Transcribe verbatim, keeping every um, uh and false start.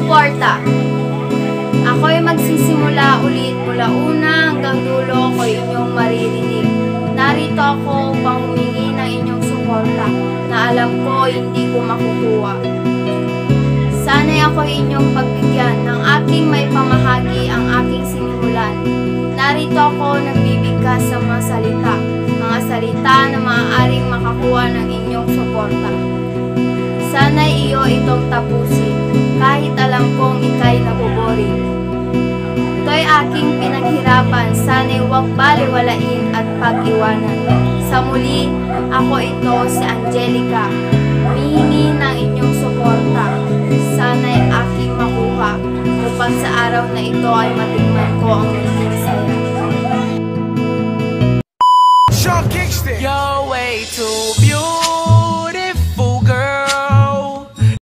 suporta. Ako'y magsisimula ulit mula una hanggang dulo ko inyong maririnig. Narito ako upang humingi ng inyong suporta na alam ko hindi ko makukuha. Sana'y ako'y inyong pagbigyan ng aking may pamahagi ang aking sinimulan. Narito ako nagbibigkas sa mga salita, mga salita na maaaring makakuha ng inyong suporta. Sana'y iyo itong tapusin, kahit alam kong ika'y naboboring. Ito'y aking pinaghirapan, sana'y huwag baliwalain at pag-iwanan. Sa muli, ako ito si Angelica, humihingi ng inyong suporta. Sana'y aking makuha upang sa araw na ito ay matikman ko ang